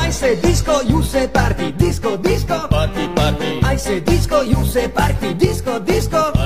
I say disco, you say party. Disco, disco. Party, party. I say disco, you say party. Disco, disco.